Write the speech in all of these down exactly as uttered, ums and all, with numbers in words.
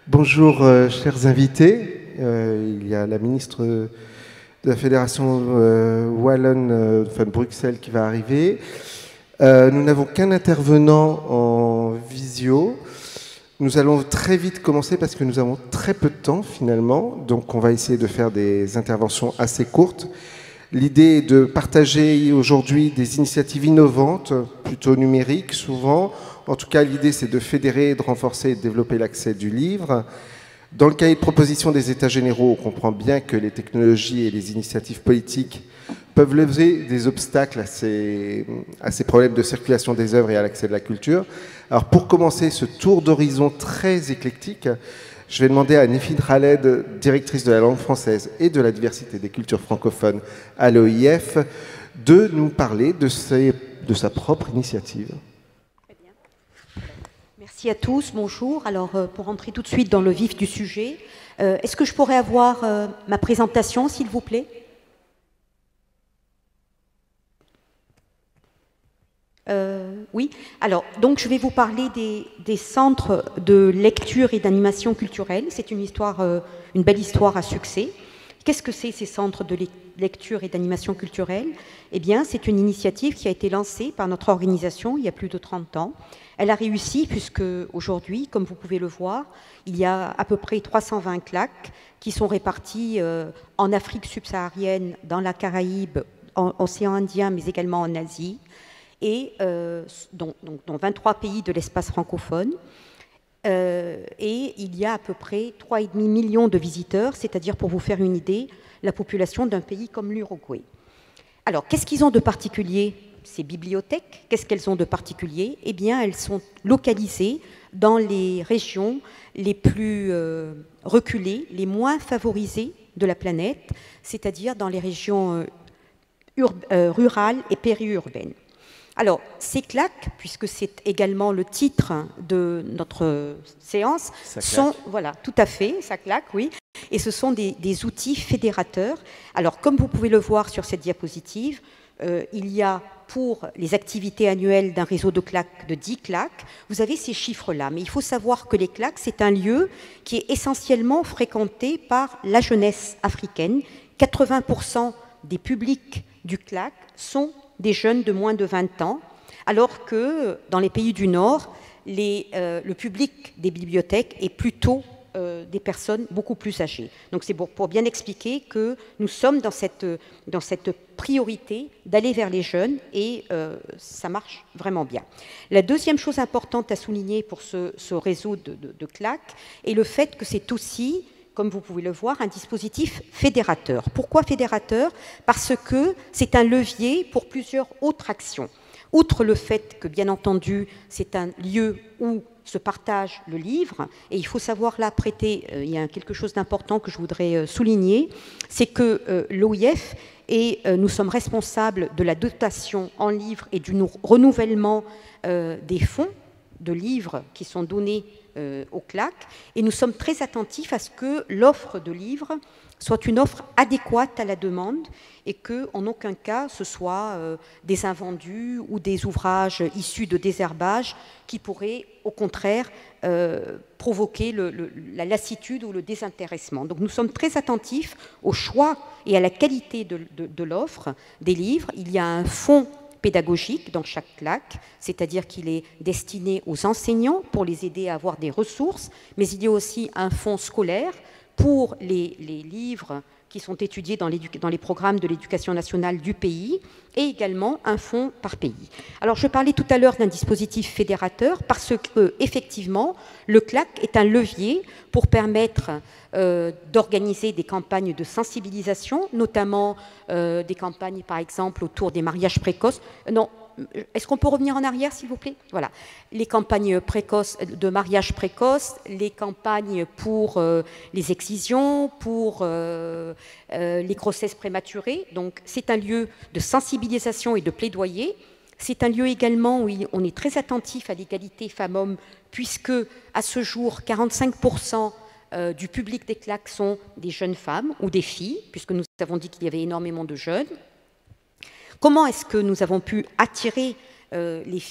Bonjour, euh, chers invités. Euh, il y a la ministre de la Fédération euh, Wallonne, euh, enfin de Bruxelles, qui va arriver. Euh, nous n'avons qu'un intervenant en visio. Nous allons très vite commencer parce que nous avons très peu de temps finalement. Donc on va essayer de faire des interventions assez courtes. L'idée est de partager aujourd'hui des initiatives innovantes, plutôt numériques souvent. En tout cas, l'idée, c'est de fédérer, de renforcer et de développer l'accès du livre. Dans le cahier de proposition des États généraux, on comprend bien que les technologies et les initiatives politiques peuvent lever des obstacles à ces, à ces problèmes de circulation des œuvres et à l'accès de la culture. Alors, pour commencer ce tour d'horizon très éclectique, je vais demander à Nifine Khaled, directrice de la langue française et de la diversité des cultures francophones à l'O I F, de nous parler de, ses, de sa propre initiative. Très bien. Merci à tous, bonjour. Alors, euh, pour entrer tout de suite dans le vif du sujet, euh, est-ce que je pourrais avoir euh, ma présentation, s'il vous plaît ? Euh, oui, alors donc je vais vous parler des, des centres de lecture et d'animation culturelle. C'est une histoire, euh, une belle histoire à succès. Qu'est-ce que c'est ces centres de lecture et d'animation culturelle? Eh bien, c'est une initiative qui a été lancée par notre organisation il y a plus de trente ans. Elle a réussi puisque aujourd'hui, comme vous pouvez le voir, il y a à peu près trois cent vingt claques qui sont réparties euh, en Afrique subsaharienne, dans la Caraïbe, en océan Indien, mais également en Asie, et euh, dont, donc, dans vingt-trois pays de l'espace francophone. Euh, et il y a à peu près trois virgule cinq millions de visiteurs, c'est-à-dire, pour vous faire une idée, la population d'un pays comme l'Uruguay. Alors, qu'est-ce qu'ils ont de particulier, ces bibliothèques? Qu'est-ce qu'elles ont de particulier? Eh bien, elles sont localisées dans les régions les plus euh, reculées, les moins favorisées de la planète, c'est-à-dire dans les régions euh, euh, rurales et périurbaines. Alors, ces claques, puisque c'est également le titre de notre séance, sont, voilà, tout à fait, ça claque, oui, et ce sont des, des outils fédérateurs. Alors, comme vous pouvez le voir sur cette diapositive, euh, il y a pour les activités annuelles d'un réseau de claques de dix claques, vous avez ces chiffres-là. Mais il faut savoir que les claques, c'est un lieu qui est essentiellement fréquenté par la jeunesse africaine. quatre-vingts pour cent des publics du claque sont des jeunes de moins de vingt ans, alors que dans les pays du Nord, les, euh, le public des bibliothèques est plutôt euh, des personnes beaucoup plus âgées. Donc c'est pour, pour bien expliquer que nous sommes dans cette, dans cette priorité d'aller vers les jeunes et euh, ça marche vraiment bien. La deuxième chose importante à souligner pour ce, ce réseau de, de, de claques est le fait que c'est aussi, comme vous pouvez le voir, un dispositif fédérateur. Pourquoi fédérateur? Parce que c'est un levier pour plusieurs autres actions. Outre le fait que, bien entendu, c'est un lieu où se partage le livre, et il faut savoir là prêter, euh, il y a quelque chose d'important que je voudrais euh, souligner, c'est que euh, l'O I F, et euh, nous sommes responsables de la dotation en livres et du renouvellement euh, des fonds de livres qui sont donnés euh, aux claques, et nous sommes très attentifs à ce que l'offre de livres soit une offre adéquate à la demande et qu'en aucun cas ce soit euh, des invendus ou des ouvrages issus de désherbage qui pourraient au contraire euh, provoquer le, le, la lassitude ou le désintéressement. Donc nous sommes très attentifs au choix et à la qualité de, de, de l'offre des livres. Il y a un fonds pédagogique dans chaque claque, c'est-à-dire qu'il est destiné aux enseignants pour les aider à avoir des ressources, mais il y a aussi un fonds scolaire pour les, les livres qui sont étudiés dans, dans les programmes de l'éducation nationale du pays, et également un fonds par pays. Alors, je parlais tout à l'heure d'un dispositif fédérateur parce que, effectivement, le claque est un levier pour permettre euh, d'organiser des campagnes de sensibilisation, notamment euh, des campagnes, par exemple, autour des mariages précoces. Non, est-ce qu'on peut revenir en arrière, s'il vous plaît? Voilà. Les campagnes précoces, de mariage précoce, les campagnes pour euh, les excisions, pour euh, euh, les grossesses prématurées. Donc, c'est un lieu de sensibilisation et de plaidoyer. C'est un lieu également où on est très attentif à l'égalité femmes-hommes, puisque, à ce jour, quarante-cinq pour cent du public des claques sont des jeunes femmes ou des filles, puisque nous avons dit qu'il y avait énormément de jeunes. Comment est-ce que nous avons pu attirer euh, les filles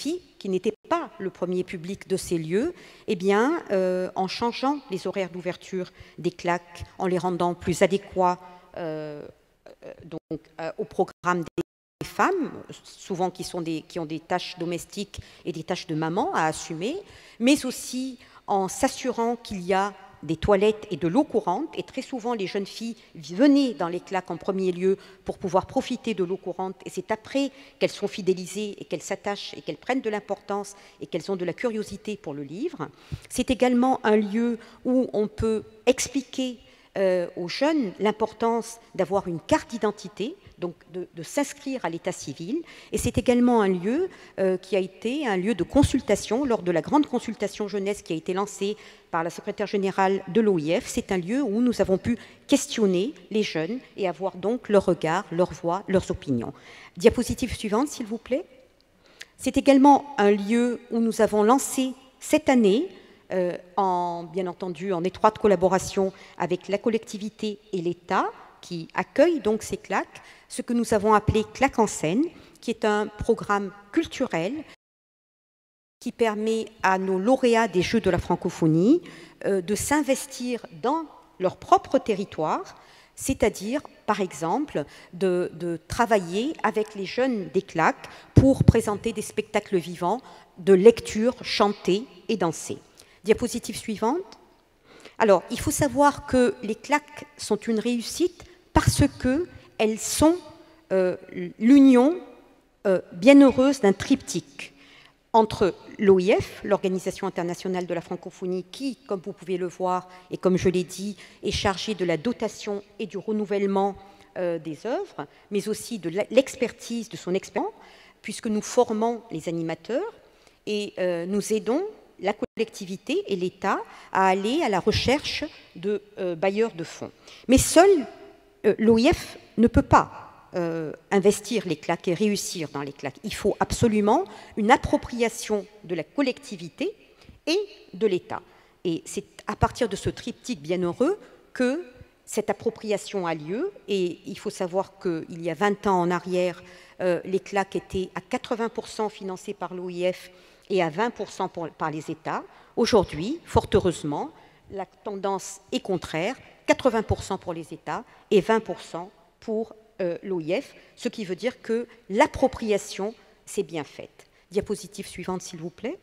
qui n'étaient pas le premier public de ces lieux, eh bien, euh, en changeant les horaires d'ouverture des claques, en les rendant plus adéquats euh, donc, euh, au programme des femmes, souvent qui, sont des, qui ont des tâches domestiques et des tâches de maman à assumer, mais aussi en s'assurant qu'il y a des toilettes et de l'eau courante, et très souvent les jeunes filles venaient dans les claques en premier lieu pour pouvoir profiter de l'eau courante, et c'est après qu'elles sont fidélisées et qu'elles s'attachent et qu'elles prennent de l'importance et qu'elles ont de la curiosité pour le livre. C'est également un lieu où on peut expliquer euh, aux jeunes l'importance d'avoir une carte d'identité, donc de, de s'inscrire à l'état civil, et c'est également un lieu euh, qui a été un lieu de consultation lors de la grande consultation jeunesse qui a été lancée par la secrétaire générale de l'O I F. C'est un lieu où nous avons pu questionner les jeunes et avoir donc leur regard, leur voix, leurs opinions. Diapositive suivante, s'il vous plaît. C'est également un lieu où nous avons lancé cette année, euh, en, bien entendu en étroite collaboration avec la collectivité et l'État, qui accueille donc ces claques, ce que nous avons appelé Claques en scène, qui est un programme culturel qui permet à nos lauréats des Jeux de la francophonie euh, de s'investir dans leur propre territoire, c'est-à-dire, par exemple, de, de travailler avec les jeunes des claques pour présenter des spectacles vivants de lecture, chanter et danser. Diapositive suivante. Alors, il faut savoir que les claques sont une réussite parce qu'elles sont euh, l'union euh, bienheureuse d'un triptyque entre l'O I F, l'Organisation internationale de la francophonie, qui, comme vous pouvez le voir, et comme je l'ai dit, est chargée de la dotation et du renouvellement euh, des œuvres, mais aussi de l'expertise de son expérience, puisque nous formons les animateurs et euh, nous aidons la collectivité et l'État à aller à la recherche de euh, bailleurs de fonds. Mais seul euh, l'O I F ne peut pas Euh, investir les claques et réussir dans les claques. Il faut absolument une appropriation de la collectivité et de l'État. Et c'est à partir de ce triptyque bienheureux que cette appropriation a lieu. Et il faut savoir qu'il y a vingt ans en arrière, euh, les claques étaient à quatre-vingts pour cent financées par l'O I F et à vingt pour cent pour, par les États. Aujourd'hui, fort heureusement, la tendance est contraire, quatre-vingts pour cent pour les États et vingt pour cent pour Euh, l'O I F, ce qui veut dire que l'appropriation s'est bien faite. Diapositive suivante, s'il vous plaît.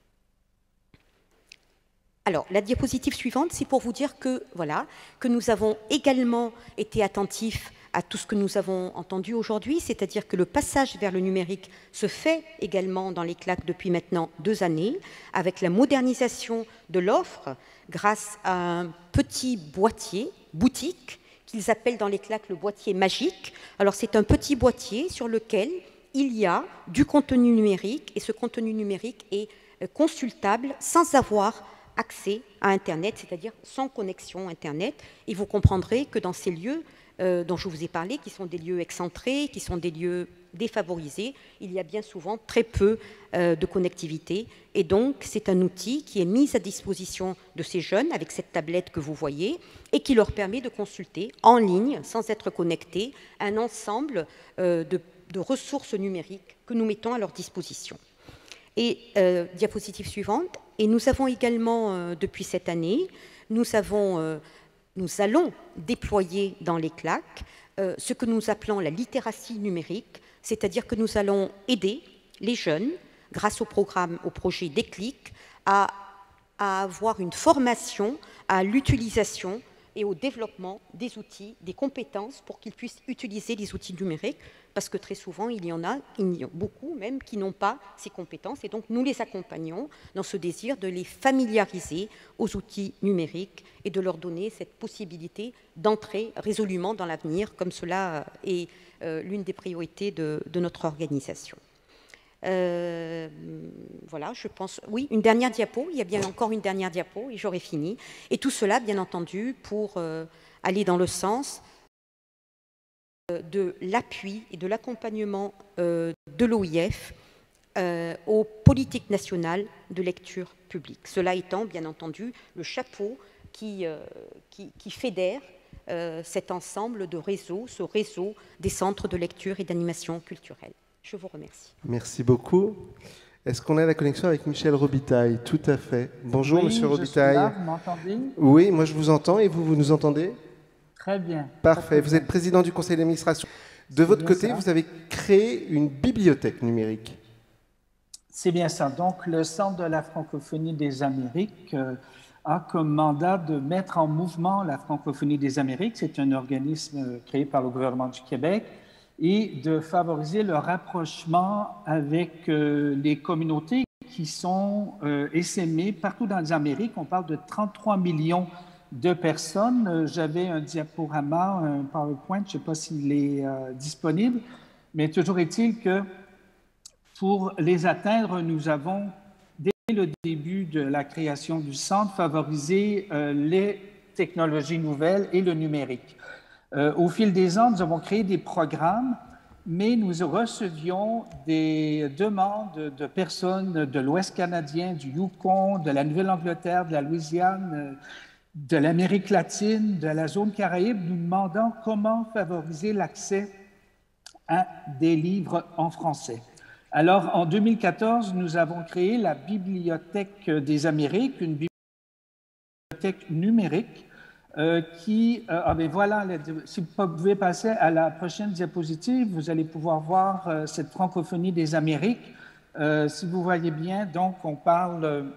Alors, la diapositive suivante, c'est pour vous dire que, voilà, que nous avons également été attentifs à tout ce que nous avons entendu aujourd'hui, c'est-à-dire que le passage vers le numérique se fait également dans les claques depuis maintenant deux années, avec la modernisation de l'offre grâce à un petit boîtier, boutique, qu'ils appellent dans les claques le boîtier magique. Alors c'est un petit boîtier sur lequel il y a du contenu numérique et ce contenu numérique est consultable sans avoir accès à Internet, c'est-à-dire sans connexion Internet. Et vous comprendrez que dans ces lieux euh, dont je vous ai parlé, qui sont des lieux excentrés, qui sont des lieux défavorisés, il y a bien souvent très peu euh, de connectivité. Et donc, c'est un outil qui est mis à disposition de ces jeunes avec cette tablette que vous voyez et qui leur permet de consulter en ligne, sans être connectés, un ensemble euh, de, de ressources numériques que nous mettons à leur disposition. Et euh, diapositive suivante. Et nous avons également, euh, depuis cette année, nous, avons, euh, nous allons déployer dans les claques euh, ce que nous appelons la littératie numérique, c'est-à-dire que nous allons aider les jeunes, grâce au programme, au projet Déclic, à, à avoir une formation à l'utilisation et au développement des outils, des compétences pour qu'ils puissent utiliser les outils numériques, parce que très souvent, il y en a, il y en a beaucoup même, qui n'ont pas ces compétences, et donc nous les accompagnons dans ce désir de les familiariser aux outils numériques et de leur donner cette possibilité d'entrer résolument dans l'avenir, comme cela est euh, l'une des priorités de, de notre organisation. Euh, voilà, je pense... Oui, une dernière diapo, il y a bien encore une dernière diapo et j'aurai fini. Et tout cela, bien entendu, pour euh, aller dans le sens euh, de l'appui et de l'accompagnement euh, de l'O I F euh, aux politiques nationales de lecture publique. Cela étant, bien entendu, le chapeau qui, euh, qui, qui fédère euh, cet ensemble de réseaux, ce réseau des centres de lecture et d'animation culturelle. Je vous remercie. Merci beaucoup. Est-ce qu'on a la connexion avec Michel Robitaille? Tout à fait. Bonjour, oui, Monsieur je Robitaille. suis là, vous m'entendez? Oui, moi je vous entends et vous, vous nous entendez? Très bien. Parfait. Très vous bien. êtes président du conseil d'administration. De votre côté, ça. vous avez créé une bibliothèque numérique. C'est bien ça. Donc, le Centre de la francophonie des Amériques euh, a comme mandat de mettre en mouvement la francophonie des Amériques. C'est un organisme créé par le gouvernement du Québec et de favoriser le rapprochement avec euh, les communautés qui sont euh, essaimées partout dans les Amériques. On parle de trente-trois millions de personnes. Euh, J'avais un diaporama, un PowerPoint, je ne sais pas s'il est euh, disponible, mais toujours est-il que pour les atteindre, nous avons, dès le début de la création du centre, favorisé euh, les technologies nouvelles et le numérique. Euh, au fil des ans, nous avons créé des programmes, mais nous recevions des demandes de personnes de l'Ouest canadien, du Yukon, de la Nouvelle-Angleterre, de la Louisiane, de l'Amérique latine, de la zone Caraïbe, nous demandant comment favoriser l'accès à des livres en français. Alors, en deux mille quatorze, nous avons créé la Bibliothèque des Amériques, une bibliothèque numérique euh, qui... Euh, ah ben voilà, si vous pouvez passer à la prochaine diapositive, vous allez pouvoir voir euh, cette francophonie des Amériques. Euh, si vous voyez bien, donc, on parle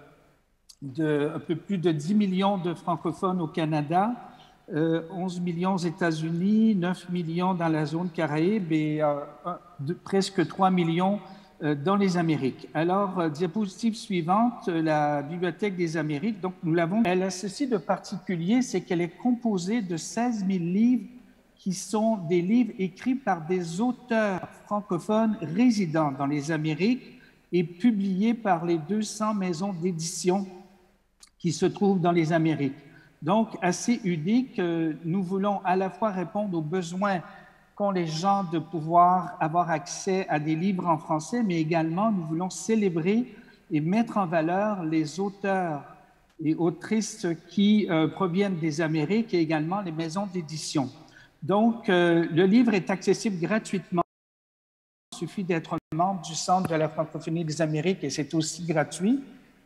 de un peu plus de dix millions de francophones au Canada, euh, onze millions aux États-Unis, neuf millions dans la zone Caraïbe et euh, de, presque trois millions dans les Amériques. Alors, diapositive suivante, la Bibliothèque des Amériques, donc nous l'avons. Elle a ceci de particulier, c'est qu'elle est composée de seize mille livres qui sont des livres écrits par des auteurs francophones résidant dans les Amériques et publiés par les deux cents maisons d'édition qui se trouvent dans les Amériques. Donc, assez unique, nous voulons à la fois répondre aux besoins qu'ont les gens de pouvoir avoir accès à des livres en français, mais également nous voulons célébrer et mettre en valeur les auteurs et autrices qui euh, proviennent des Amériques et également les maisons d'édition. Donc, euh, le livre est accessible gratuitement. Il suffit d'être membre du Centre de la francophonie des Amériques et c'est aussi gratuit.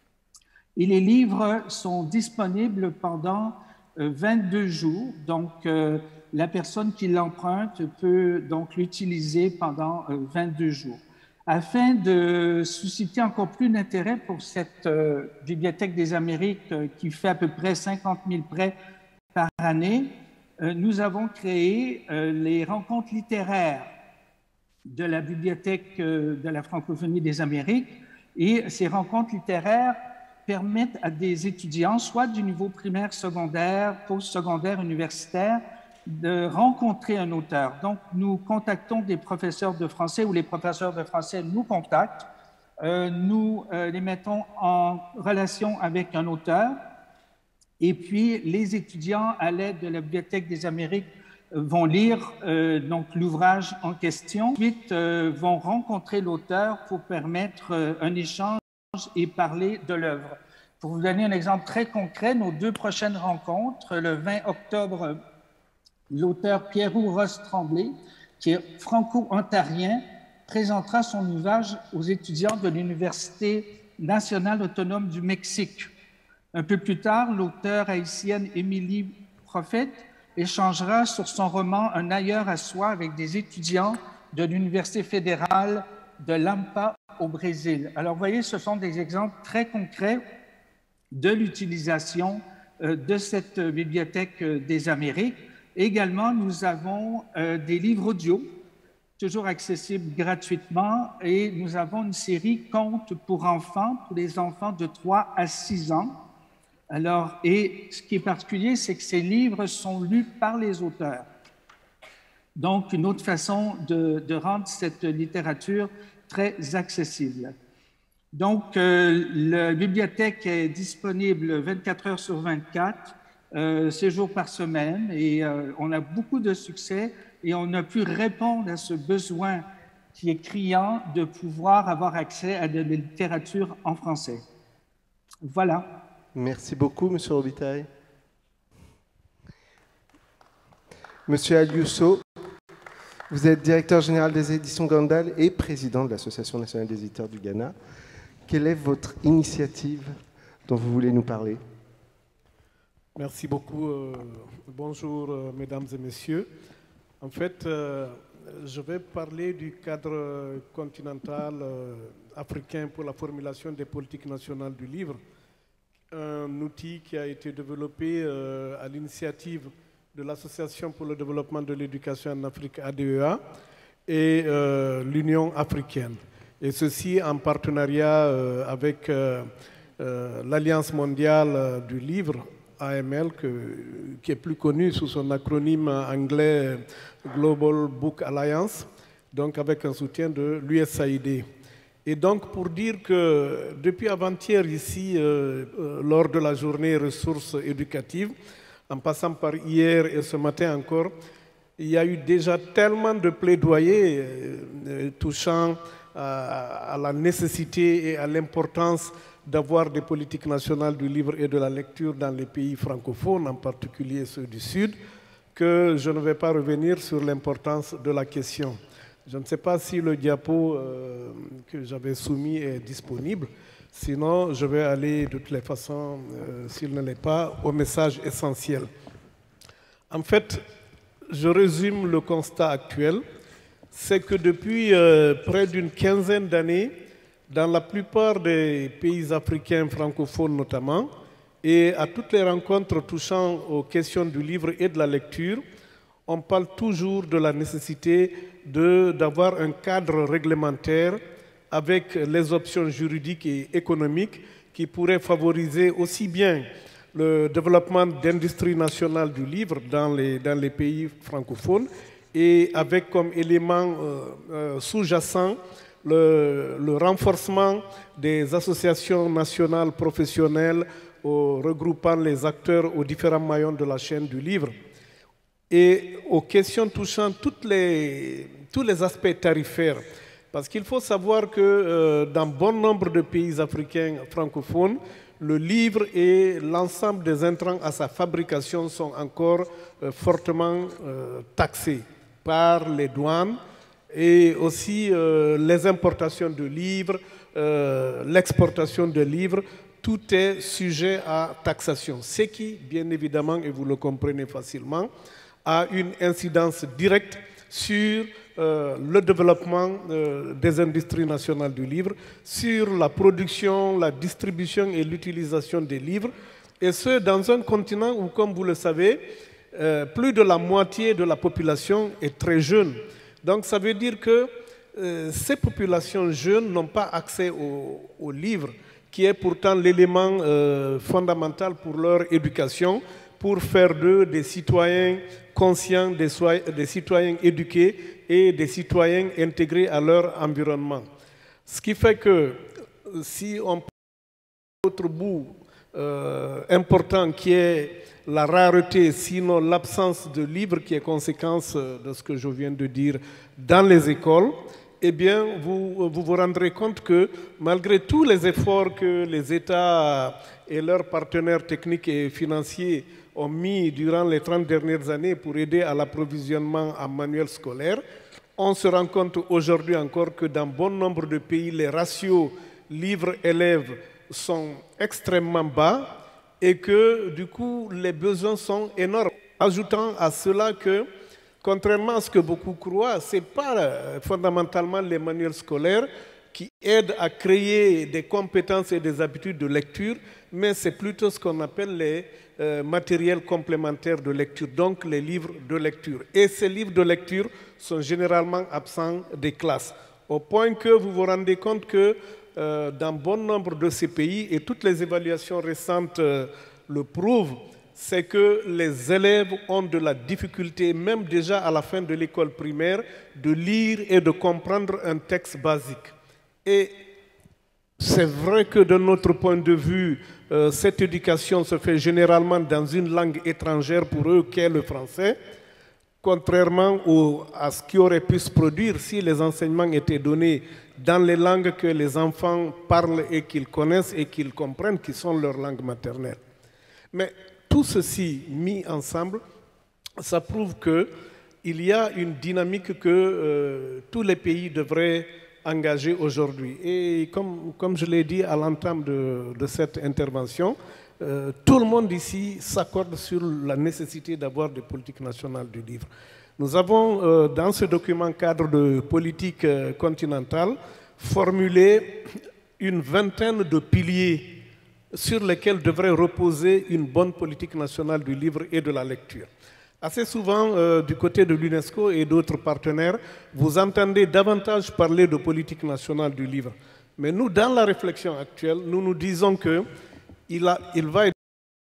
Et les livres sont disponibles pendant euh, vingt-deux jours. Donc, euh, la personne qui l'emprunte peut donc l'utiliser pendant euh, vingt-deux jours. Afin de susciter encore plus d'intérêt pour cette euh, Bibliothèque des Amériques euh, qui fait à peu près cinquante mille prêts par année, euh, nous avons créé euh, les rencontres littéraires de la Bibliothèque euh, de la francophonie des Amériques. Et ces rencontres littéraires permettent à des étudiants, soit du niveau primaire, secondaire, post-secondaire, universitaire, de rencontrer un auteur. Donc, nous contactons des professeurs de français ou les professeurs de français nous contactent. Euh, nous euh, les mettons en relation avec un auteur et puis les étudiants, à l'aide de la Bibliothèque des Amériques, vont lire euh, donc l'ouvrage en question. Ensuite, euh, vont rencontrer l'auteur pour permettre euh, un échange et parler de l'œuvre. Pour vous donner un exemple très concret, nos deux prochaines rencontres, le vingt octobre, l'auteur Pierrot Ross-Tremblay, qui est franco-ontarien, présentera son ouvrage aux étudiants de l'Université nationale autonome du Mexique. Un peu plus tard, l'auteure haïtienne Émilie Prophète échangera sur son roman Un ailleurs à soi avec des étudiants de l'Université fédérale de Lampa au Brésil. Alors, vous voyez, ce sont des exemples très concrets de l'utilisation euh, de cette Bibliothèque des Amériques. Également, nous avons euh, des livres audio, toujours accessibles gratuitement, et nous avons une série Contes pour enfants, pour les enfants de trois à six ans. Alors, et ce qui est particulier, c'est que ces livres sont lus par les auteurs. Donc, une autre façon de, de rendre cette littérature très accessible. Donc, euh, la bibliothèque est disponible vingt-quatre heures sur vingt-quatre, euh, six jours par semaine, et euh, on a beaucoup de succès et on a pu répondre à ce besoin qui est criant de pouvoir avoir accès à de la littérature en français. Voilà. Merci beaucoup, Monsieur Robitaille. Monsieur Aliusso, vous êtes directeur général des éditions Gandal et président de l'Association nationale des éditeurs du Ghana. Quelle est votre initiative dont vous voulez nous parler? Merci beaucoup. Euh, bonjour, euh, mesdames et messieurs. En fait, euh, je vais parler du cadre continental euh, africain pour la formulation des politiques nationales du livre, un outil qui a été développé euh, à l'initiative de l'Association pour le développement de l'éducation en Afrique, A D E A, et euh, l'Union africaine. Et ceci en partenariat euh, avec euh, euh, l'Alliance mondiale euh, du livre, A M L, que, qui est plus connu sous son acronyme anglais Global Book Alliance, donc avec un soutien de l'U S A I D. Et donc pour dire que depuis avant-hier ici, euh, euh, lors de la journée ressources éducatives, en passant par hier et ce matin encore, il y a eu déjà tellement de plaidoyers euh, euh, touchant à, à la nécessité et à l'importance d'avoir des politiques nationales du livre et de la lecture dans les pays francophones, en particulier ceux du Sud, que je ne vais pas revenir sur l'importance de la question. Je ne sais pas si le diapo euh, que j'avais soumis est disponible, sinon je vais aller de toutes les façons, euh, s'il ne l'est pas, au message essentiel. En fait, je résume le constat actuel, c'est que depuis euh, près d'une quinzaine d'années, dans la plupart des pays africains francophones notamment, et à toutes les rencontres touchant aux questions du livre et de la lecture, on parle toujours de la nécessité d'avoir un cadre réglementaire avec les options juridiques et économiques qui pourraient favoriser aussi bien le développement d'industries nationales du livre dans les, dans les pays francophones et avec comme élément euh, euh, sous-jacent Le, le renforcement des associations nationales professionnelles au, regroupant les acteurs aux différents maillons de la chaîne du livre et aux questions touchant toutes les, tous les aspects tarifaires. Parce qu'il faut savoir que euh, dans bon nombre de pays africains francophones, le livre et l'ensemble des intrants à sa fabrication sont encore euh, fortement euh, taxés par les douanes, et aussi euh, les importations de livres, euh, l'exportation de livres, tout est sujet à taxation. Ce qui, bien évidemment, et vous le comprenez facilement, a une incidence directe sur euh, le développement euh, des industries nationales du livre, sur la production, la distribution et l'utilisation des livres, et ce, dans un continent où, comme vous le savez, euh, plus de la moitié de la population est très jeune. Donc ça veut dire que euh, ces populations jeunes n'ont pas accès au, au livre, qui est pourtant l'élément euh, fondamental pour leur éducation, pour faire d'eux des citoyens conscients, des, des citoyens éduqués et des citoyens intégrés à leur environnement. Ce qui fait que si on prend l'autre bout euh, important qui est la rareté, sinon l'absence de livres qui est conséquence de ce que je viens de dire dans les écoles, eh bien, vous, vous vous rendrez compte que malgré tous les efforts que les États et leurs partenaires techniques et financiers ont mis durant les trente dernières années pour aider à l'approvisionnement en manuels scolaires, on se rend compte aujourd'hui encore que dans bon nombre de pays, les ratios livres-élèves sont extrêmement bas, et que, du coup, les besoins sont énormes. Ajoutant à cela que, contrairement à ce que beaucoup croient, ce n'est pas fondamentalement les manuels scolaires qui aident à créer des compétences et des habitudes de lecture, mais c'est plutôt ce qu'on appelle les euh, matériels complémentaires de lecture, donc les livres de lecture. Et ces livres de lecture sont généralement absents des classes, au point que vous vous rendez compte que Euh, dans bon nombre de ces pays, et toutes les évaluations récentes euh, le prouvent, c'est que les élèves ont de la difficulté, même déjà à la fin de l'école primaire, de lire et de comprendre un texte basique. Et c'est vrai que de notre point de vue, euh, cette éducation se fait généralement dans une langue étrangère pour eux, qu'est le français, contrairement au, à ce qui aurait pu se produire si les enseignements étaient donnés dans les langues que les enfants parlent et qu'ils connaissent et qu'ils comprennent, qui sont leurs langues maternelles. Mais tout ceci mis ensemble, ça prouve qu'il y a une dynamique que euh, tous les pays devraient engagés aujourd'hui. Et comme, comme je l'ai dit à l'entame de, de cette intervention, euh, tout le monde ici s'accorde sur la nécessité d'avoir des politiques nationales du livre. Nous avons, euh, dans ce document cadre de politique euh, continentale, formulé une vingtaine de piliers sur lesquels devrait reposer une bonne politique nationale du livre et de la lecture. Assez souvent, euh, du côté de l'UNESCO et d'autres partenaires, vous entendez davantage parler de politique nationale du livre. Mais nous, dans la réflexion actuelle, nous nous disons qu'il il va être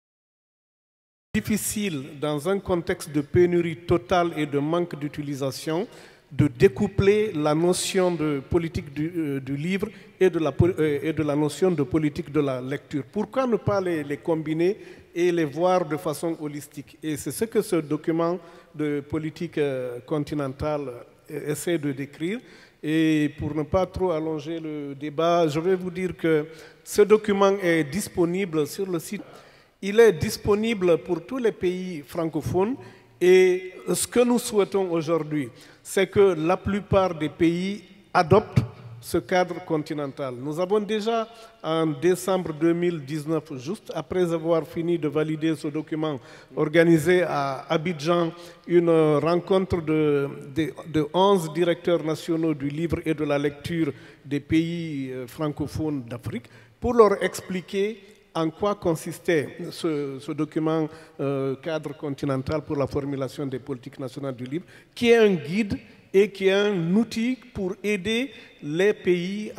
difficile, dans un contexte de pénurie totale et de manque d'utilisation, de découpler la notion de politique du, euh, du livre et de, la, euh, et de la notion de politique de la lecture. Pourquoi ne pas les, les combiner et les voir de façon holistique? Et c'est ce que ce document de politique euh, continentale euh, essaie de décrire. Et pour ne pas trop allonger le débat, je vais vous dire que ce document est disponible sur le site. Il est disponible pour tous les pays francophones et ce que nous souhaitons aujourd'hui, c'est que la plupart des pays adoptent ce cadre continental. Nous avons déjà, en décembre deux mille dix-neuf, juste après avoir fini de valider ce document, organisé à Abidjan une rencontre de, de, de onze directeurs nationaux du livre et de la lecture des pays francophones d'Afrique pour leur expliquer en quoi consistait ce, ce document euh, cadre continental pour la formulation des politiques nationales du livre, qui est un guide et qui est un outil pour aider les pays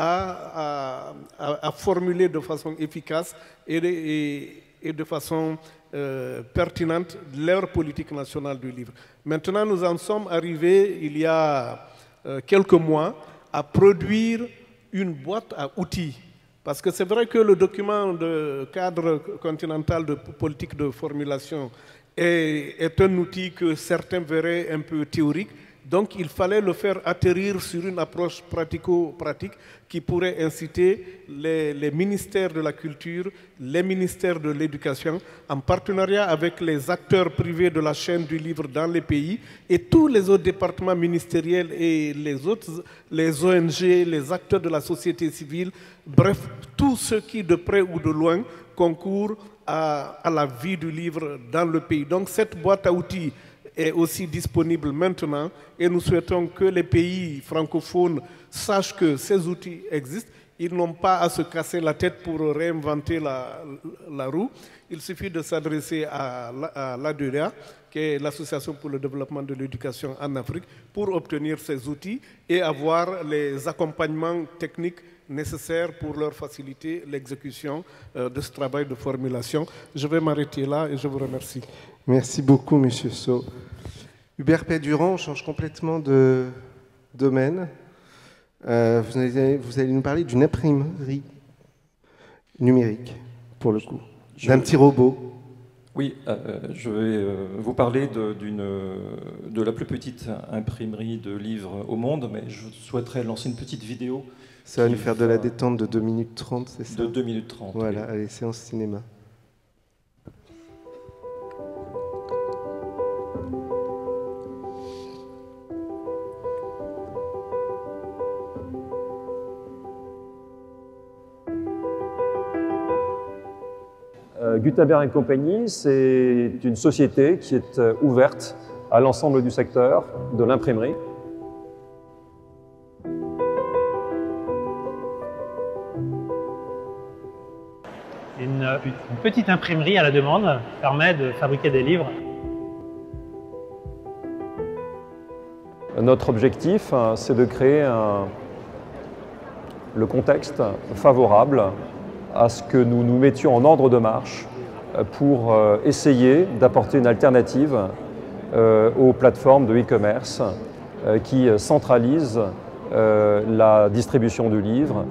à, à, à formuler de façon efficace et de, et, et de façon euh, pertinente leur politique nationale du livre. Maintenant, nous en sommes arrivés, il y a euh, quelques mois, à produire une boîte à outils. Parce que c'est vrai que le document de cadre continental de politique de formulation est, est un outil que certains verraient un peu théorique. Donc il fallait le faire atterrir sur une approche pratico-pratique qui pourrait inciter les, les ministères de la culture, les ministères de l'éducation, en partenariat avec les acteurs privés de la chaîne du livre dans les pays et tous les autres départements ministériels et les autres, les O N G, les acteurs de la société civile, bref, tous ceux qui de près ou de loin concourent à, à la vie du livre dans le pays. Donc cette boîte à outils est aussi disponible maintenant et nous souhaitons que les pays francophones sachent que ces outils existent. Ils n'ont pas à se casser la tête pour réinventer la, la roue. Il suffit de s'adresser à l'A D E A, qui est l'Association pour le développement de l'éducation en Afrique, pour obtenir ces outils et avoir les accompagnements techniques nécessaires pour leur faciliter l'exécution de ce travail de formulation. Je vais m'arrêter là et je vous remercie. Merci beaucoup, Monsieur Sow. Hubert Pédurand, on change complètement de domaine. Euh, vous, allez, vous allez nous parler d'une imprimerie numérique, pour le coup, d'un petit robot. Oui, euh, je vais euh, vous parler de, d'une, de la plus petite imprimerie de livres au monde, mais je souhaiterais lancer une petite vidéo. Ça va nous faire de la détente de deux minutes trente, c'est ça? De deux minutes trente. Voilà, oui. Allez, séance cinéma. Gutenberg et compagnie, c'est une société qui est ouverte à l'ensemble du secteur de l'imprimerie. Une, une petite imprimerie à la demande permet de fabriquer des livres. Notre objectif, c'est de créer un, le contexte favorable à ce que nous nous mettions en ordre de marche pour essayer d'apporter une alternative aux plateformes de e-commerce qui centralisent la distribution du livre.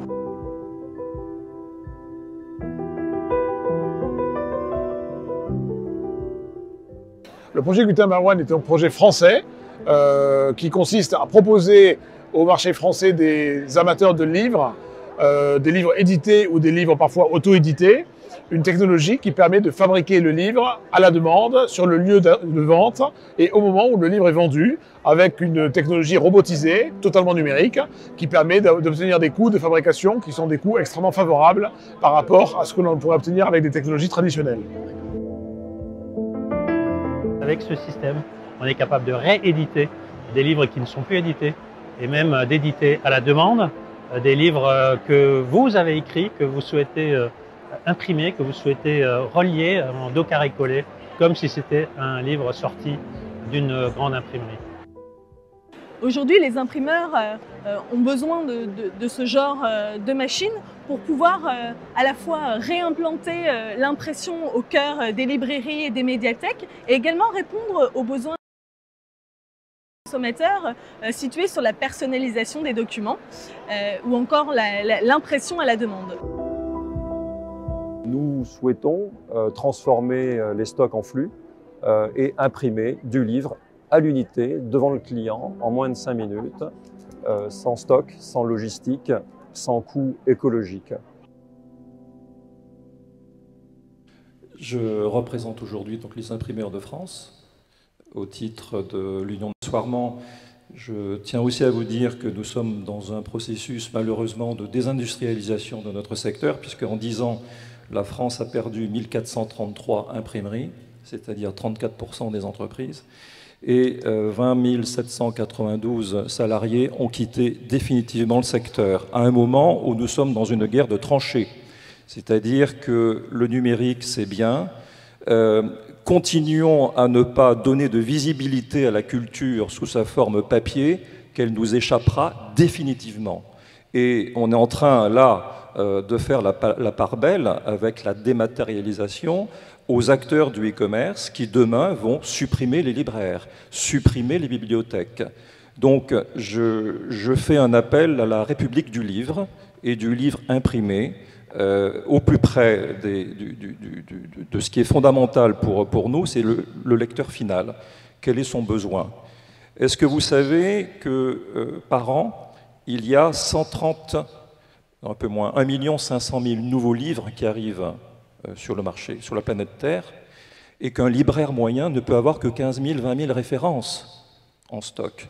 Le projet Gutenberg One est un projet français euh, qui consiste à proposer au marché français des amateurs de livres euh, des livres édités ou des livres parfois auto-édités, une technologie qui permet de fabriquer le livre à la demande sur le lieu de vente et au moment où le livre est vendu, avec une technologie robotisée, totalement numérique, qui permet d'obtenir des coûts de fabrication qui sont des coûts extrêmement favorables par rapport à ce que l'on pourrait obtenir avec des technologies traditionnelles. Avec ce système, on est capable de rééditer des livres qui ne sont plus édités et même d'éditer à la demande des livres que vous avez écrits, que vous souhaitez imprimé, que vous souhaitez relier en dos carré collé, comme si c'était un livre sorti d'une grande imprimerie. Aujourd'hui, les imprimeurs euh, ont besoin de, de, de ce genre euh, de machines pour pouvoir euh, à la fois réimplanter euh, l'impression au cœur des librairies et des médiathèques et également répondre aux besoins des consommateurs euh, situés sur la personnalisation des documents euh, ou encore l'impression à la demande. Nous souhaitons euh, transformer euh, les stocks en flux euh, et imprimer du livre à l'unité devant le client en moins de cinq minutes, euh, sans stock, sans logistique, sans coût écologique. Je représente aujourd'hui donc les imprimeurs de France au titre de l'Union de Soirement. Je tiens aussi à vous dire que nous sommes dans un processus malheureusement de désindustrialisation de notre secteur, puisque en dix ans, la France a perdu mille quatre cent trente-trois imprimeries, c'est-à-dire trente-quatre pour cent des entreprises, et vingt mille sept cent quatre-vingt-douze salariés ont quitté définitivement le secteur, à un moment où nous sommes dans une guerre de tranchées. C'est-à-dire que le numérique, c'est bien. Euh, continuons à ne pas donner de visibilité à la culture sous sa forme papier, qu'elle nous échappera définitivement. Et on est en train, là, euh, de faire la, la part belle avec la dématérialisation aux acteurs du e-commerce qui, demain, vont supprimer les libraires, supprimer les bibliothèques. Donc, je, je fais un appel à la République du livre et du livre imprimé, euh, au plus près des, du, du, du, du, de ce qui est fondamental pour, pour nous, c'est le, le lecteur final. Quel est son besoin? Est-ce que vous savez que euh, par an, il y a cent trente, un peu moins, un million cinq cent mille nouveaux livres qui arrivent euh, sur le marché, sur la planète Terre, et qu'un libraire moyen ne peut avoir que quinze mille, vingt mille références en stock?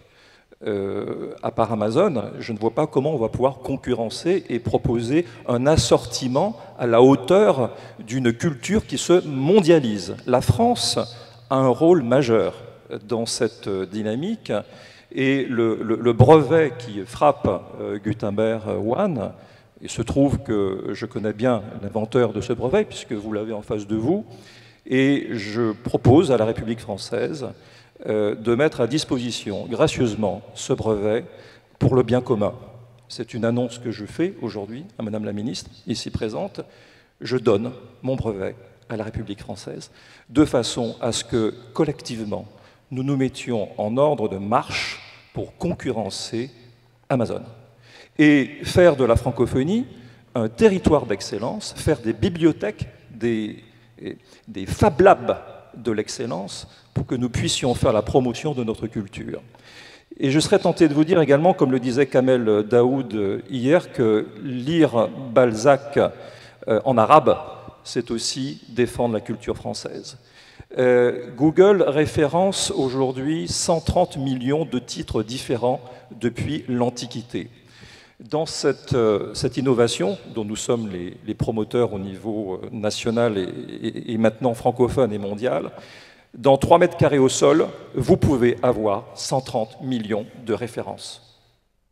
Euh, à part Amazon, je ne vois pas comment on va pouvoir concurrencer et proposer un assortiment à la hauteur d'une culture qui se mondialise. La France a un rôle majeur dans cette dynamique et le, le, le brevet qui frappe euh, Gutenberg One, il se trouve que je connais bien l'inventeur de ce brevet puisque vous l'avez en face de vous, et je propose à la République française de mettre à disposition gracieusement ce brevet pour le bien commun. C'est une annonce que je fais aujourd'hui à Madame la Ministre, ici présente. Je donne mon brevet à la République française de façon à ce que, collectivement, nous nous mettions en ordre de marche pour concurrencer Amazon et faire de la francophonie un territoire d'excellence, faire des bibliothèques, des, des Fab Labs de l'excellence pour que nous puissions faire la promotion de notre culture. Et je serais tenté de vous dire également, comme le disait Kamel Daoud hier, que lire Balzac en arabe, c'est aussi défendre la culture française. Euh, Google référence aujourd'hui cent trente millions de titres différents depuis l'Antiquité. Dans cette, euh, cette innovation, dont nous sommes les, les promoteurs au niveau euh, national et, et, et maintenant francophone et mondial, dans trois mètres carrés au sol, vous pouvez avoir cent trente millions de références.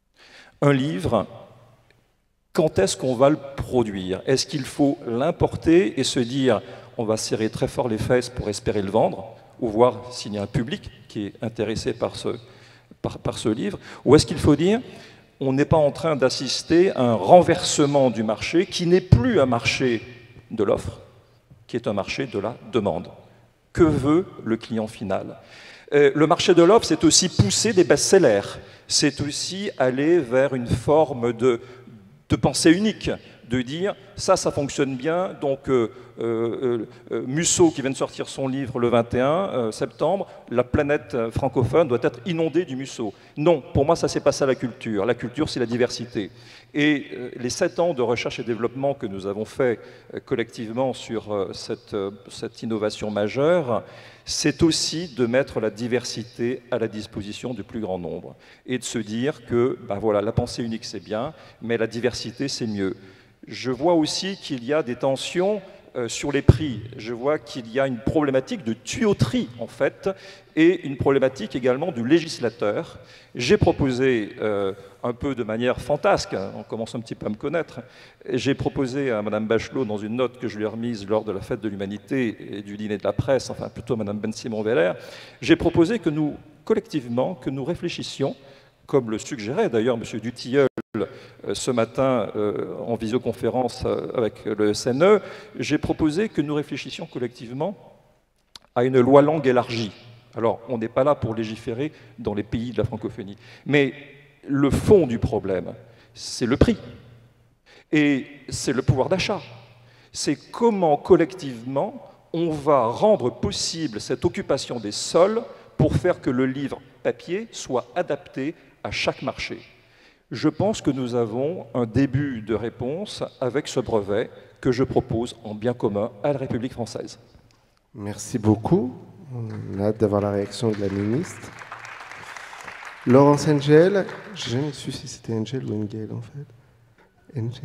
Un livre, quand est-ce qu'on va le produire? Est-ce qu'il faut l'importer et se dire on va serrer très fort les fesses pour espérer le vendre, ou voir s'il y a un public qui est intéressé par ce, par, par ce livre? Ou est-ce qu'il faut dire on n'est pas en train d'assister à un renversement du marché qui n'est plus un marché de l'offre, qui est un marché de la demande? Que veut le client final? euh, Le marché de l'offre, c'est aussi pousser des best-sellers, c'est aussi aller vers une forme de, de pensée unique, de dire ça, ça fonctionne bien, donc euh, euh, euh, Musso qui vient de sortir son livre le vingt et un septembre, la planète francophone doit être inondée du Musso. Non, pour moi ça c'est pas ça la culture. La culture c'est la diversité. Et euh, les sept ans de recherche et développement que nous avons fait euh, collectivement sur euh, cette, euh, cette innovation majeure, c'est aussi de mettre la diversité à la disposition du plus grand nombre et de se dire que ben voilà, la pensée unique c'est bien, mais la diversité c'est mieux. Je vois aussi qu'il y a des tensions euh, sur les prix. Je vois qu'il y a une problématique de tuyauterie en fait et une problématique également du législateur. J'ai proposé euh, un peu de manière fantasque, hein, on commence un petit peu à me connaître, j'ai proposé à Madame Bachelot, dans une note que je lui ai remise lors de la fête de l'humanité et du dîner de la presse, enfin plutôt Madame Ben-Simon-Veller, j'ai proposé que nous, collectivement, que nous réfléchissions, comme le suggérait d'ailleurs M. Dutilleul euh, ce matin euh, en visioconférence euh, avec le S N E, j'ai proposé que nous réfléchissions collectivement à une loi langue élargie. Alors, on n'est pas là pour légiférer dans les pays de la francophonie, mais le fond du problème, c'est le prix et c'est le pouvoir d'achat. C'est comment collectivement on va rendre possible cette occupation des sols pour faire que le livre papier soit adapté à chaque marché. Je pense que nous avons un début de réponse avec ce brevet que je propose en bien commun à la République française. Merci beaucoup. On a hâte d'avoir la réaction de la ministre. Laurence Engel, j'ai jamais su si c'était Engel ou Engel en fait. Engel.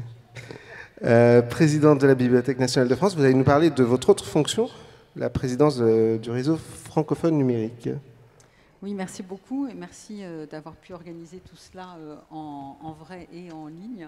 Euh, présidente de la Bibliothèque nationale de France, vous allez nous parler de votre autre fonction, la présidence de, du réseau francophone numérique. Oui, merci beaucoup et merci euh, d'avoir pu organiser tout cela euh, en, en vrai et en ligne.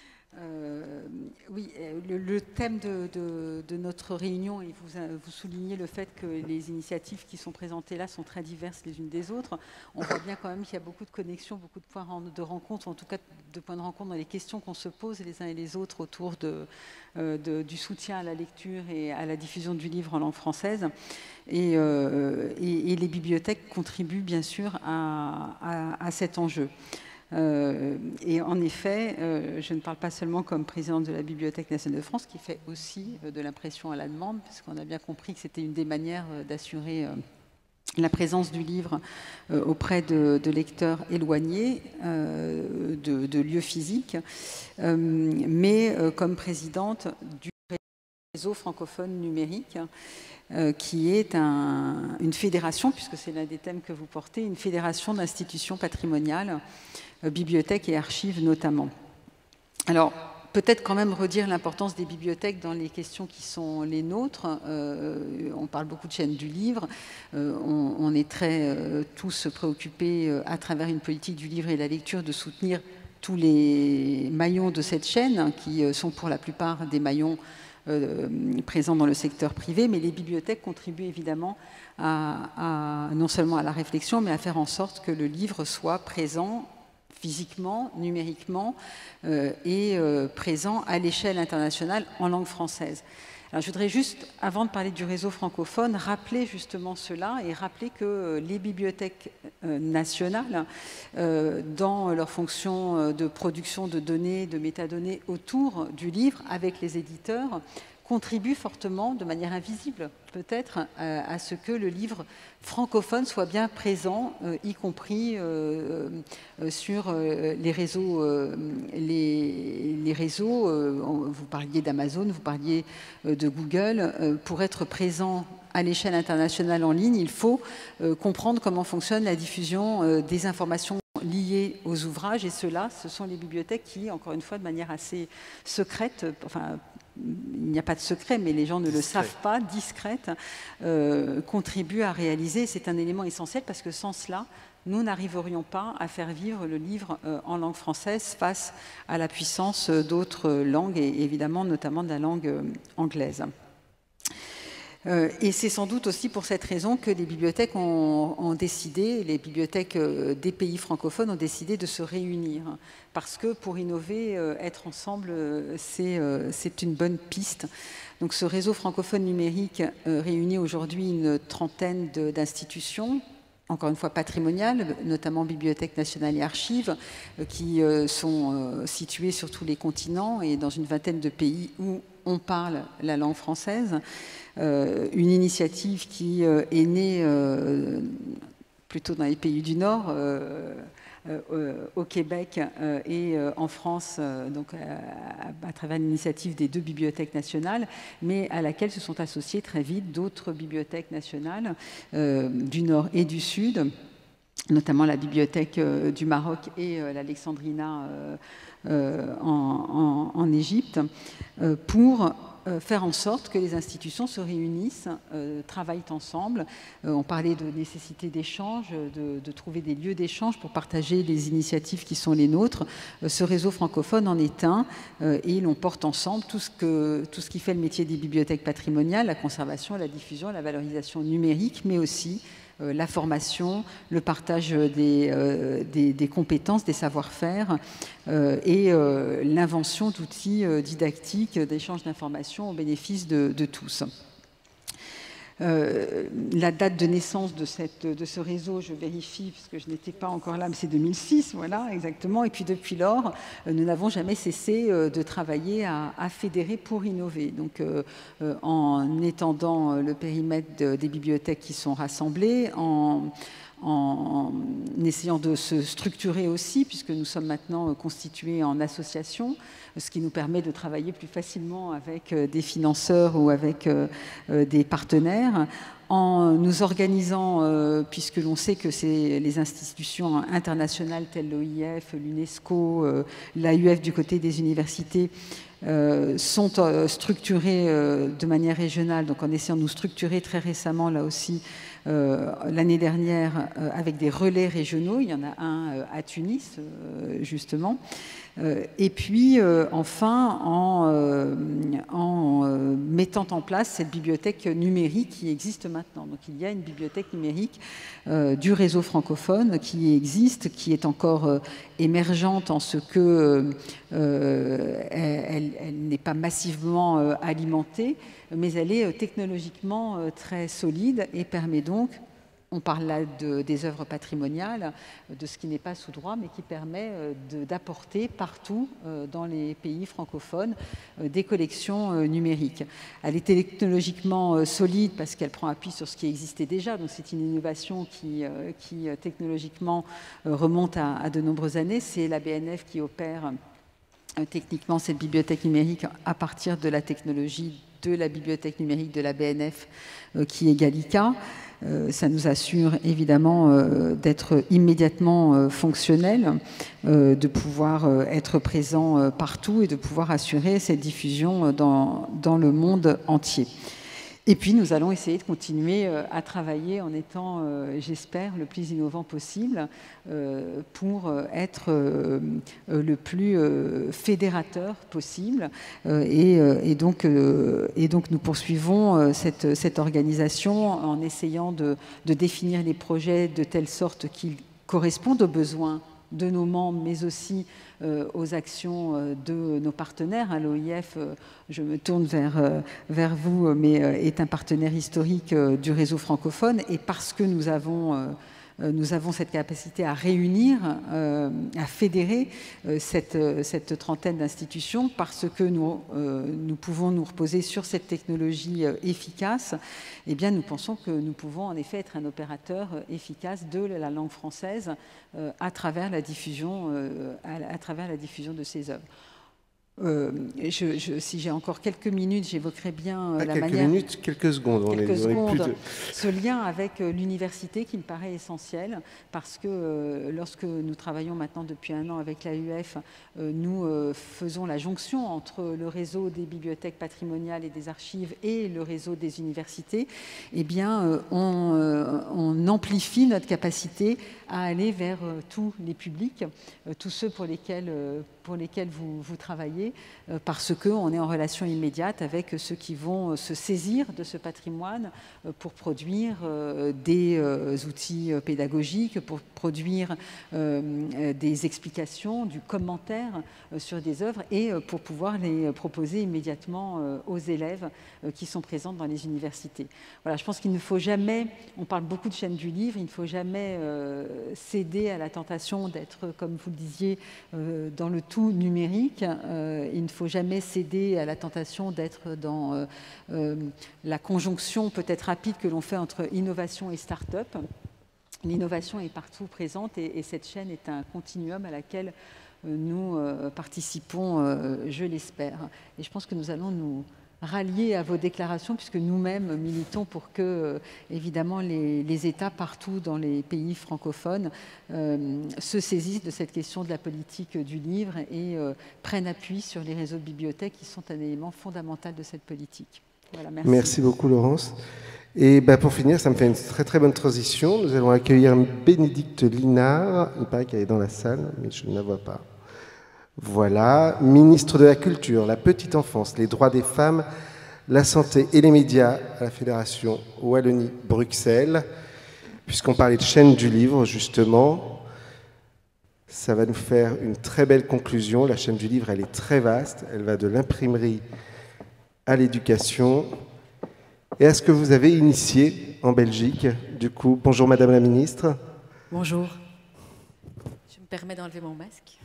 Euh, oui, le, le thème de, de, de notre réunion, et vous, vous soulignez le fait que les initiatives qui sont présentées là sont très diverses les unes des autres. On voit bien quand même qu'il y a beaucoup de connexions, beaucoup de points de rencontre, en tout cas de points de rencontre dans les questions qu'on se pose les uns et les autres autour de, euh, de, du soutien à la lecture et à la diffusion du livre en langue française. Et, euh, et, et les bibliothèques contribuent bien sûr à, à, à cet enjeu. Euh, et en effet, euh, je ne parle pas seulement comme présidente de la Bibliothèque nationale de France, qui fait aussi euh, de l'impression à la demande, parce qu'on a bien compris que c'était une des manières euh, d'assurer euh, la présence du livre euh, auprès de, de lecteurs éloignés euh, de, de lieux physiques, euh, mais euh, comme présidente du réseau francophone numérique, euh, qui est un, une fédération, puisque c'est l'un des thèmes que vous portez, une fédération d'institutions patrimoniales, bibliothèques et archives notamment. Alors, peut-être quand même redire l'importance des bibliothèques dans les questions qui sont les nôtres. Euh, on parle beaucoup de chaîne du livre. Euh, on, on est très euh, tous préoccupés euh, à travers une politique du livre et de la lecture de soutenir tous les maillons de cette chaîne, qui euh, sont pour la plupart des maillons euh, présents dans le secteur privé, mais les bibliothèques contribuent évidemment à, à, non seulement à la réflexion, mais à faire en sorte que le livre soit présent physiquement, numériquement euh, et euh, présent à l'échelle internationale en langue française. Alors, je voudrais juste, avant de parler du réseau francophone, rappeler justement cela et rappeler que euh, les bibliothèques euh, nationales, euh, dans leur fonction de production de données, de métadonnées autour du livre, avec les éditeurs, contribue fortement, de manière invisible peut-être, à, à ce que le livre francophone soit bien présent, euh, y compris euh, euh, sur euh, les réseaux. Euh, les, les réseaux euh, vous parliez d'Amazon, vous parliez euh, de Google. Euh, pour être présent à l'échelle internationale en ligne, il faut euh, comprendre comment fonctionne la diffusion euh, des informations liées aux ouvrages, et cela, ce sont les bibliothèques qui, encore une fois, de manière assez secrète, enfin, il n'y a pas de secret, mais les gens ne Discret. le savent pas, discrète, euh, contribue à réaliser. C'est un élément essentiel parce que sans cela, nous n'arriverions pas à faire vivre le livre euh, en langue française face à la puissance d'autres langues et évidemment notamment de la langue euh, anglaise. Euh, et c'est sans doute aussi pour cette raison que les bibliothèques ont, ont décidé, les bibliothèques euh, des pays francophones ont décidé de se réunir. Parce que pour innover, euh, être ensemble, euh, c'est euh, c'est une bonne piste. Donc ce réseau francophone numérique euh, réunit aujourd'hui une trentaine d'institutions, encore une fois patrimoniales, notamment Bibliothèque nationale et archives, qui sont situées sur tous les continents et dans une vingtaine de pays où on parle la langue française. Une initiative qui est née plutôt dans les pays du Nord, Euh, au Québec euh, et euh, en France, euh, donc à, à travers l'initiative des deux bibliothèques nationales, mais à laquelle se sont associées très vite d'autres bibliothèques nationales euh, du Nord et du Sud, notamment la Bibliothèque euh, du Maroc et euh, l'Alexandrina euh, euh, en, en, en Égypte, euh, pour faire en sorte que les institutions se réunissent, euh, travaillent ensemble. Euh, on parlait de nécessité d'échange, de, de trouver des lieux d'échange pour partager les initiatives qui sont les nôtres. Euh, ce réseau francophone en est un, euh, et l'on porte ensemble tout ce, que, tout ce qui fait le métier des bibliothèques patrimoniales, la conservation, la diffusion, la valorisation numérique, mais aussi Euh, la formation, le partage des, euh, des, des compétences, des savoir-faire euh, et euh, l'invention d'outils euh, didactiques d'échange d'informations au bénéfice de, de tous. Euh, la date de naissance de, cette, de ce réseau, je vérifie parce que je n'étais pas encore là, mais c'est deux mille six, voilà, exactement. Et puis depuis lors, euh, nous n'avons jamais cessé euh, de travailler à, à fédérer pour innover. Donc euh, euh, en étendant le périmètre de, des bibliothèques qui sont rassemblées, en en essayant de se structurer aussi, puisque nous sommes maintenant constitués en association, ce qui nous permet de travailler plus facilement avec des financeurs ou avec des partenaires, en nous organisant, puisque l'on sait que c'est les institutions internationales telles l'O I F, l'UNESCO, l'A U F du côté des universités, Euh, sont euh, structurés euh, de manière régionale, donc en essayant de nous structurer très récemment, là aussi, euh, l'année dernière, euh, avec des relais régionaux. Il y en a un euh, à Tunis, euh, justement. Euh, et puis, euh, enfin, en, euh, en euh, mettant en place cette bibliothèque numérique qui existe maintenant. Donc, il y a une bibliothèque numérique euh, du réseau francophone qui existe, qui est encore euh, émergente en ce que euh, elle, elle n'est pas massivement euh, alimentée, mais elle est euh, technologiquement euh, très solide et permet donc, on parle là de, des œuvres patrimoniales, de ce qui n'est pas sous droit, mais qui permet d'apporter partout euh, dans les pays francophones euh, des collections euh, numériques. Elle est technologiquement euh, solide parce qu'elle prend appui sur ce qui existait déjà, donc c'est une innovation qui, euh, qui euh, technologiquement euh, remonte à, à de nombreuses années. C'est la B N F qui opère euh, techniquement cette bibliothèque numérique à partir de la technologie de la bibliothèque numérique de la B N F euh, qui est Gallica. Euh, ça nous assure évidemment euh, d'être immédiatement euh, fonctionnel, euh, de pouvoir euh, être présent euh, partout et de pouvoir assurer cette diffusion dans, dans le monde entier. Et puis, nous allons essayer de continuer à travailler en étant, euh, j'espère, le plus innovant possible euh, pour être euh, le plus euh, fédérateur possible. Euh, et, euh, et, donc, euh, et donc, nous poursuivons euh, cette, cette organisation en essayant de, de définir les projets de telle sorte qu'ils correspondent aux besoins de nos membres, mais aussi euh, aux actions euh, de nos partenaires. Hein, L'O I F, euh, je me tourne vers, euh, vers vous, mais euh, est un partenaire historique euh, du réseau francophone. Et parce que nous avons, euh, nous avons cette capacité à réunir, euh, à fédérer euh, cette, cette trentaine d'institutions, parce que nous, euh, nous pouvons nous reposer sur cette technologie euh, efficace, eh bien, nous pensons que nous pouvons en effet être un opérateur efficace de la langue française euh, à travers la diffusion, euh, à, à travers la diffusion de ces œuvres. Euh, je, je, si j'ai encore quelques minutes, j'évoquerai bien euh, ah, la quelques manière... Quelques minutes, quelques secondes. Quelques on est, secondes. On est plus de... Ce lien avec euh, l'université qui me paraît essentiel, parce que euh, lorsque nous travaillons maintenant depuis un an avec l'A U F, euh, nous euh, faisons la jonction entre le réseau des bibliothèques patrimoniales et des archives et le réseau des universités. Eh bien, euh, on, euh, on amplifie notre capacité à aller vers euh, tous les publics, euh, tous ceux pour lesquels, euh, pour lesquels vous, vous travaillez, euh, parce qu'on est en relation immédiate avec ceux qui vont euh, se saisir de ce patrimoine euh, pour produire euh, des euh, outils pédagogiques, pour produire euh, des explications, du commentaire euh, sur des œuvres et euh, pour pouvoir les proposer immédiatement euh, aux élèves euh, qui sont présents dans les universités. Voilà, je pense qu'il ne faut jamais, on parle beaucoup de chaîne du livre, il ne faut jamais euh, céder à la tentation d'être, comme vous le disiez, euh, dans le tout numérique. Euh, il ne faut jamais céder à la tentation d'être dans euh, euh, la conjonction peut-être rapide que l'on fait entre innovation et start-up. L'innovation est partout présente et, et cette chaîne est un continuum à laquelle euh, nous euh, participons, euh, je l'espère. Et je pense que nous allons nous rallier à vos déclarations puisque nous-mêmes militons pour que, euh, évidemment, les, les États partout dans les pays francophones euh, se saisissent de cette question de la politique du livre et euh, prennent appui sur les réseaux de bibliothèques qui sont un élément fondamental de cette politique. Voilà, merci. Merci beaucoup, Laurence. Et ben pour finir, ça me fait une très très bonne transition. Nous allons accueillir Bénédicte Linard. Il paraît qu'elle est dans la salle, mais je ne la vois pas. Voilà, ministre de la Culture, la petite enfance, les droits des femmes, la santé et les médias à la Fédération Wallonie-Bruxelles. Puisqu'on parlait de chaîne du livre, justement, ça va nous faire une très belle conclusion. La chaîne du livre, elle est très vaste. Elle va de l'imprimerie à l'éducation et à ce que vous avez initié en Belgique. Du coup, bonjour Madame la Ministre. Bonjour. Je me permets d'enlever mon masque.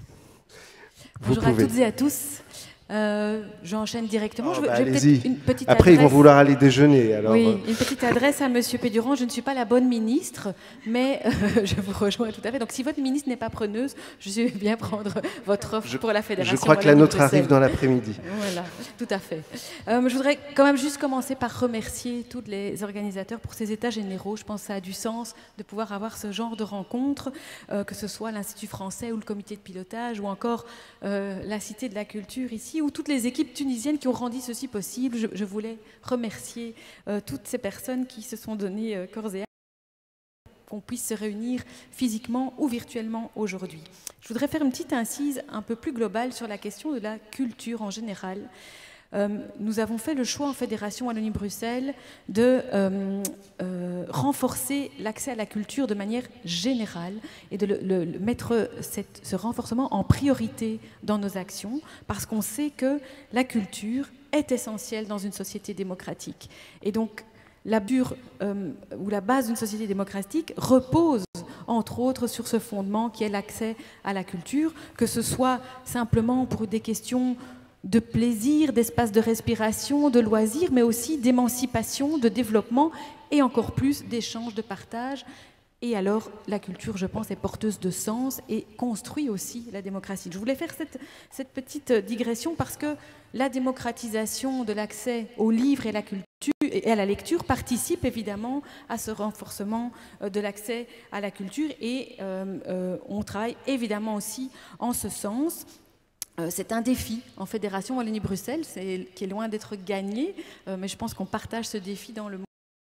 Vous bonjour pouvez. à toutes et à tous. Euh, J'enchaîne directement. Oh, je, bah, je allez-y. une petite Après, adresse. ils vont vouloir aller déjeuner. Alors, oui, euh... une petite adresse à Monsieur Pédurand. Je ne suis pas la bonne ministre, mais euh, je vous rejoins tout à fait. Donc, si votre ministre n'est pas preneuse, je vais bien prendre votre offre je, pour la Fédération. Je crois que la nôtre arrive dans l'après-midi. Voilà, tout à fait. Euh, je voudrais quand même juste commencer par remercier tous les organisateurs pour ces états généraux. Je pense que ça a du sens de pouvoir avoir ce genre de rencontres, euh, que ce soit l'Institut français ou le comité de pilotage, ou encore euh, la Cité de la Culture ici, ou toutes les équipes tunisiennes qui ont rendu ceci possible. Je, je voulais remercier euh, toutes ces personnes qui se sont données euh, corps et âme qu'on puisse se réunir physiquement ou virtuellement aujourd'hui. Je voudrais faire une petite incise un peu plus globale sur la question de la culture en général. Euh, nous avons fait le choix en Fédération Wallonie-Bruxelles de euh, euh, renforcer l'accès à la culture de manière générale et de le, le, le mettre cette, ce renforcement en priorité dans nos actions parce qu'on sait que la culture est essentielle dans une société démocratique. Et donc, la bure euh, ou la base d'une société démocratique repose entre autres sur ce fondement qui est l'accès à la culture, que ce soit simplement pour des questions de plaisir, d'espace de respiration, de loisirs, mais aussi d'émancipation, de développement et encore plus d'échange, de partage. Et alors, la culture, je pense, est porteuse de sens et construit aussi la démocratie. Je voulais faire cette, cette petite digression parce que la démocratisation de l'accès aux livres et, la culture, et à la lecture participe évidemment à ce renforcement de l'accès à la culture et euh, euh, on travaille évidemment aussi en ce sens. C'est un défi en Fédération Wallonie-Bruxelles, qui est loin d'être gagné, euh, mais je pense qu'on partage ce défi dans le monde.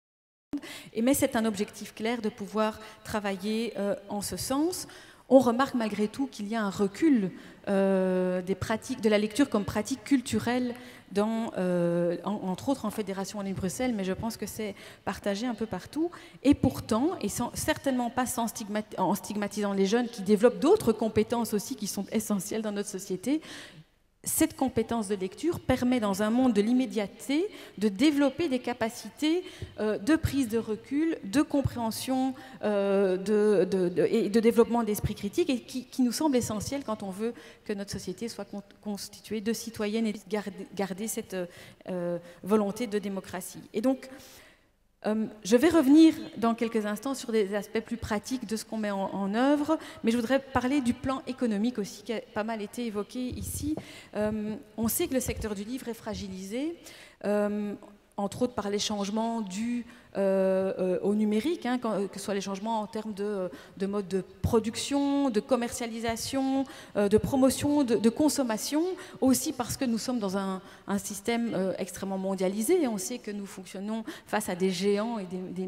Et, mais c'est un objectif clair de pouvoir travailler euh, en ce sens. On remarque malgré tout qu'il y a un recul euh, des pratiques, de la lecture comme pratique culturelle, dans, euh, en, entre autres en Fédération Wallonie-Bruxelles, mais je pense que c'est partagé un peu partout. Et pourtant, et sans, certainement pas sans stigmat, en stigmatisant les jeunes qui développent d'autres compétences aussi qui sont essentielles dans notre société, cette compétence de lecture permet, dans un monde de l'immédiateté, de développer des capacités euh, de prise de recul, de compréhension euh, de, de, de, et de développement d'esprit critique, et qui, qui nous semble essentiel quand on veut que notre société soit con constituée de citoyennes et garder, garder cette euh, volonté de démocratie. Et donc, Euh, je vais revenir dans quelques instants sur des aspects plus pratiques de ce qu'on met en, en œuvre, mais je voudrais parler du plan économique aussi, qui a pas mal été évoqué ici. Euh, on sait que le secteur du livre est fragilisé. Euh, entre autres par les changements dus euh, euh, au numérique, hein, quand, que ce soit les changements en termes de, de mode de production, de commercialisation, euh, de promotion, de, de consommation, aussi parce que nous sommes dans un, un système euh, extrêmement mondialisé. On sait que nous fonctionnons face à des géants et des, des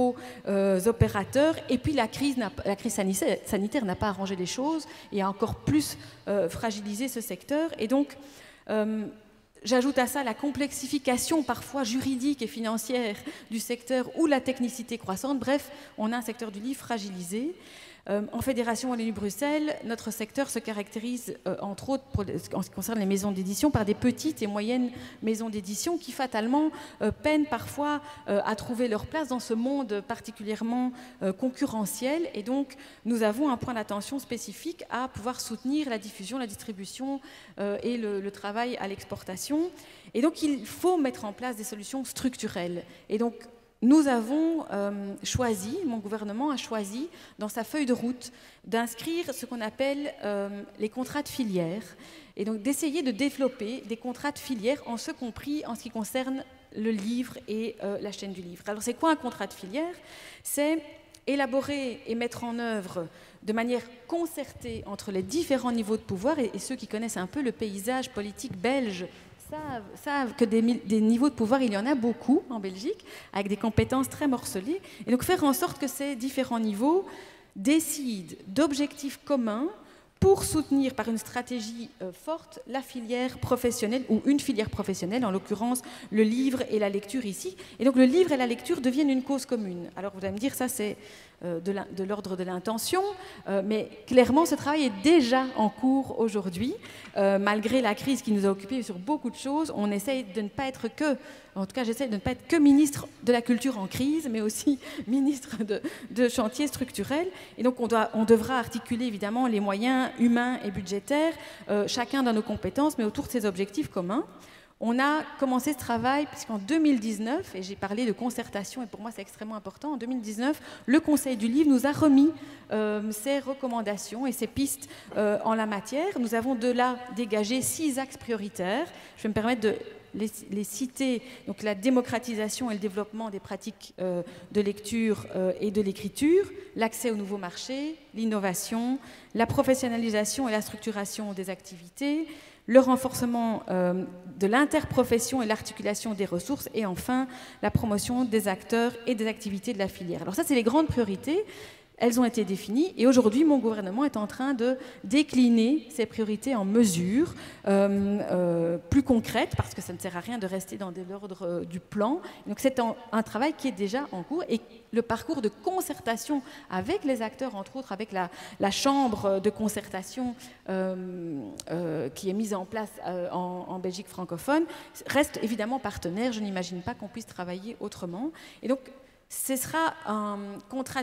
macro-opérateurs. Euh, et puis la crise, la crise sanitaire, sanitaire n'a pas arrangé les choses et a encore plus euh, fragilisé ce secteur. Et donc, euh, j'ajoute à ça la complexification parfois juridique et financière du secteur ou la technicité croissante. Bref, on a un secteur du livre fragilisé. Euh, en Fédération Wallonie-Bruxelles, notre secteur se caractérise, euh, entre autres, pour, en ce qui concerne les maisons d'édition, par des petites et moyennes maisons d'édition qui, fatalement, euh, peinent parfois euh, à trouver leur place dans ce monde particulièrement euh, concurrentiel. Et donc, nous avons un point d'attention spécifique à pouvoir soutenir la diffusion, la distribution euh, et le, le travail à l'exportation. Et donc, il faut mettre en place des solutions structurelles. Et donc, nous avons euh, choisi, mon gouvernement a choisi, dans sa feuille de route, d'inscrire ce qu'on appelle euh, les contrats de filière, et donc d'essayer de développer des contrats de filière, en ce compris en ce qui concerne le livre et euh, la chaîne du livre. Alors c'est quoi un contrat de filière? C'est élaborer et mettre en œuvre de manière concertée entre les différents niveaux de pouvoir, et, et ceux qui connaissent un peu le paysage politique belge Savent, savent que des, des niveaux de pouvoir, il y en a beaucoup en Belgique, avec des compétences très morcelées. Et donc faire en sorte que ces différents niveaux décident d'objectifs communs pour soutenir par une stratégie euh, forte la filière professionnelle, ou une filière professionnelle, en l'occurrence le livre et la lecture ici. Et donc le livre et la lecture deviennent une cause commune. Alors vous allez me dire, ça c'est euh, de l'ordre de l'intention, euh, mais clairement ce travail est déjà en cours aujourd'hui. Euh, malgré la crise qui nous a occupés sur beaucoup de choses, on essaye de ne pas être que, en tout cas j'essaie de ne pas être que ministre de la culture en crise, mais aussi ministre de, de chantier structurel. Et donc on, doit, on devra articuler évidemment les moyens humains et budgétaires, euh, chacun dans nos compétences, mais autour de ces objectifs communs. On a commencé ce travail puisqu'en deux mille dix-neuf, et j'ai parlé de concertation, et pour moi c'est extrêmement important, en deux mille dix-neuf, le Conseil du livre nous a remis euh, ses recommandations et ses pistes euh, en la matière. Nous avons de là dégagé six axes prioritaires. Je vais me permettre de les, les citer. Donc la démocratisation et le développement des pratiques euh, de lecture euh, et de l'écriture, l'accès aux nouveaux marchés, l'innovation, la professionnalisation et la structuration des activités, le renforcement euh, de l'interprofession et l'articulation des ressources, et enfin la promotion des acteurs et des activités de la filière. Alors ça, c'est les grandes priorités. Elles ont été définies et aujourd'hui, mon gouvernement est en train de décliner ces priorités en mesures euh, euh, plus concrètes, parce que ça ne sert à rien de rester dans l'ordre euh, du plan. Donc c'est un, un travail qui est déjà en cours, et le parcours de concertation avec les acteurs, entre autres avec la, la chambre de concertation euh, euh, qui est mise en place euh, en, en Belgique francophone, reste évidemment partenaire. Je n'imagine pas qu'on puisse travailler autrement. Et donc ce sera un contrat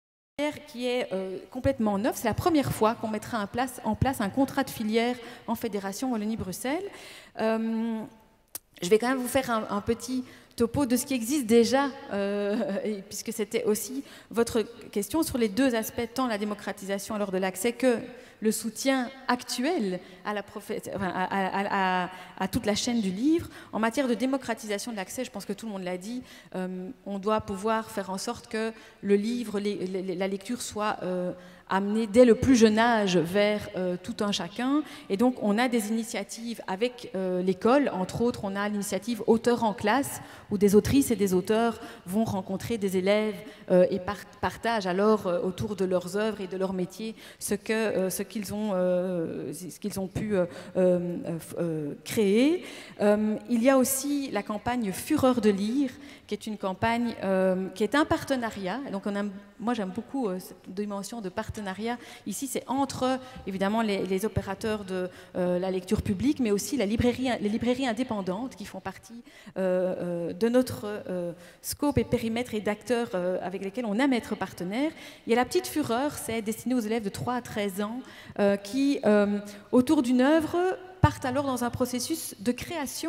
qui est euh, complètement neuf. C'est la première fois qu'on mettra en place, en place un contrat de filière en Fédération Wallonie-Bruxelles. Euh, je vais quand même vous faire un, un petit topo de ce qui existe déjà, euh, et puisque c'était aussi votre question sur les deux aspects, tant la démocratisation alors de l'accès que le soutien actuel à, la enfin, à, à, à, à toute la chaîne du livre. En matière de démocratisation de l'accès, je pense que tout le monde l'a dit, euh, on doit pouvoir faire en sorte que le livre, les, les, la lecture soit euh, amenée dès le plus jeune âge vers euh, tout un chacun. Et donc on a des initiatives avec euh, l'école, entre autres on a l'initiative Auteurs en classe, où des autrices et des auteurs vont rencontrer des élèves euh, et par partagent alors euh, autour de leurs œuvres et de leur métier ce que euh, ce qu'ils ont, euh, ce qu'ils ont pu euh, euh, euh, créer. Euh, il y a aussi la campagne Fureur de lire, qui est une campagne euh, qui est un partenariat. Donc on a, moi j'aime beaucoup euh, cette dimension de partenariat. Ici c'est entre évidemment les, les opérateurs de euh, la lecture publique, mais aussi la librairie, les librairies indépendantes qui font partie euh, euh, de notre euh, scope et périmètre et d'acteurs euh, avec lesquels on aime être partenaire. Il y a la petite Fureur, c'est destiné aux élèves de trois à treize ans euh, qui, euh, autour d'une œuvre, partent alors dans un processus de création